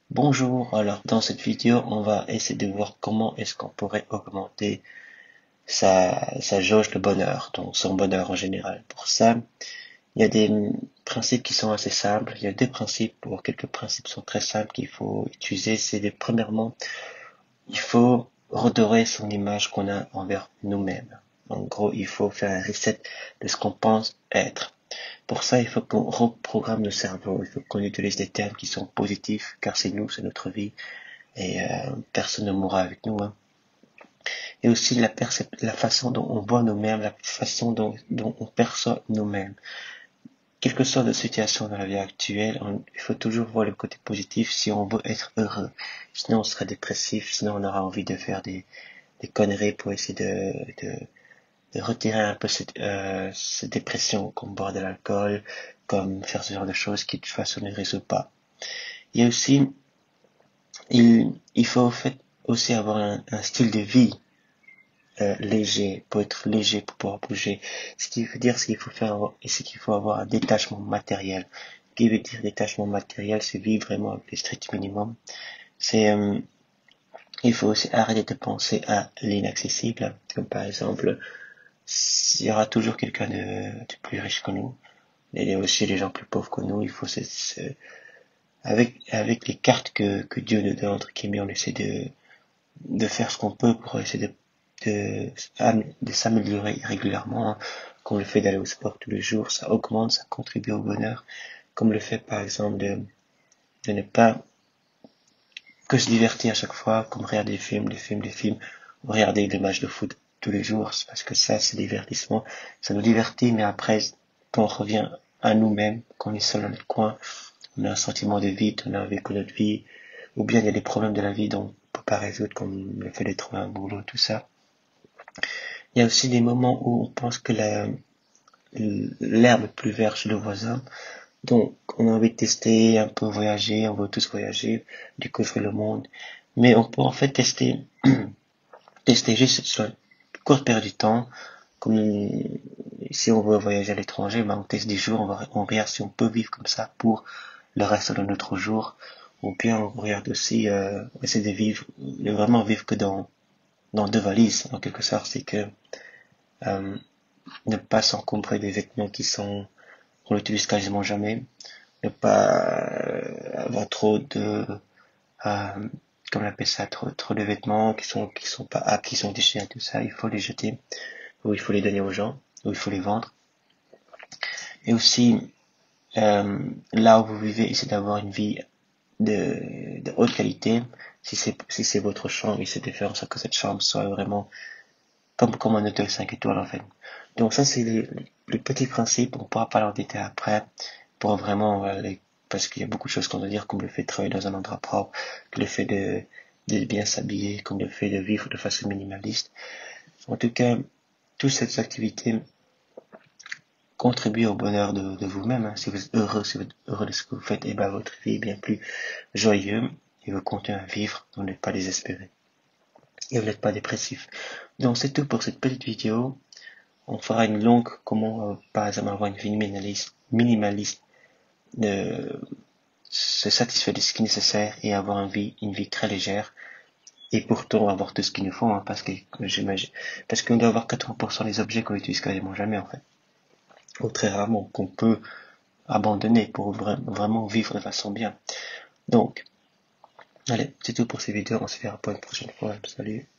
Bonjour, alors dans cette vidéo, on va essayer de voir comment est-ce qu'on pourrait augmenter sa jauge de bonheur, donc son bonheur en général. Pour ça, il y a des principes qui sont assez simples. Il y a deux principes, ou quelques principes sont très simples qu'il faut utiliser. Premièrement, il faut redorer son image qu'on a envers nous-mêmes. En gros, il faut faire un reset de ce qu'on pense être. Pour ça, il faut qu'on reprogramme le cerveau. Il faut qu'on utilise des termes qui sont positifs, car c'est nous, c'est notre vie et personne ne mourra avec nous. Hein. Et aussi la façon dont on voit nous-mêmes, la façon dont on perçoit nous-mêmes. Quelle que soit la situation dans la vie actuelle, il faut toujours voir le côté positif si on veut être heureux. Sinon, on sera dépressif, sinon on aura envie de faire des conneries pour essayer de retirer un peu cette dépression, comme boire de l'alcool, comme faire ce genre de choses qui de toute façon ne résout pas. Il y a aussi, il faut en fait aussi avoir un style de vie léger, pour être léger, pour pouvoir bouger. Ce qui veut dire ce qu'il faut faire, et ce qu'il faut avoir un détachement matériel. Ce qui veut dire détachement matériel, c'est vivre vraiment avec le strict minimum. C'est, il faut aussi arrêter de penser à l'inaccessible, comme par exemple, il y aura toujours quelqu'un de plus riche que nous. Il y a aussi des gens plus pauvres que nous. Il faut avec les cartes que Dieu nous donne, entre guillemets, on essaie de faire ce qu'on peut pour essayer de s'améliorer régulièrement, hein. Comme le fait d'aller au sport tous les jours, ça augmente, ça contribue au bonheur. Comme le fait, par exemple, de ne pas que se divertir à chaque fois, comme regarder des films, ou regarder des matchs de foot tous les jours, c'est parce que ça, c'est divertissement. Ça nous divertit, mais après, quand on revient à nous-mêmes, quand on est seul dans notre coin, on a un sentiment de vide, on a envie que notre vie, ou bien il y a des problèmes de la vie dont on peut pas résoudre, comme le fait de trouver un boulot, tout ça. Il y a aussi des moments où on pense que l'herbe est plus verte chez le voisin. Donc, on a envie de tester, un peu voyager, on veut tous voyager, découvrir le monde. Mais on peut en fait tester juste sur une courte période de temps. Comme si on veut voyager à l'étranger, ben on teste 10 jours, on regarde si on peut vivre comme ça pour le reste de notre jour. Ou bien on regarde aussi, on essaie de vraiment vivre que dans deux valises, en quelque sorte. C'est que euh, ne pas s'encombrer des vêtements qu'on n'utilise quasiment jamais, ne pas avoir trop euh, comme on appelle ça, trop de vêtements qui sont pas aptes, qui sont déchirés, tout ça, il faut les jeter, ou il faut les donner aux gens, ou il faut les vendre. Et aussi, là où vous vivez, essayez d'avoir une vie de haute qualité. Si c'est votre chambre, essayez de faire en sorte que cette chambre soit vraiment comme un hôtel 5 étoiles en fait. Donc ça c'est les petits principes, on pourra pas l'entêter après pour vraiment parce qu'il y a beaucoup de choses qu'on doit dire, comme le fait de travailler dans un endroit propre, que le fait de bien s'habiller, comme le fait de vivre de façon minimaliste. En tout cas, toutes ces activités contribuent au bonheur de vous-même. Hein. Si vous êtes heureux de ce que vous faites, et ben votre vie est bien plus joyeuse et vous continuez à vivre, vous n'êtes pas désespéré et vous n'êtes pas dépressif. Donc c'est tout pour cette petite vidéo. On fera une longue, comment par exemple avoir une vie minimaliste, se satisfaire de ce qui est nécessaire et avoir une vie très légère et pourtant avoir tout ce qu'il nous faut, hein, parce qu'on doit avoir 80% des objets qu'on utilise quasiment jamais en fait, ou très rarement, qu'on peut abandonner pour vraiment vivre de façon bien. Donc, allez, c'est tout pour ces vidéos, on se verra pour une prochaine fois, salut.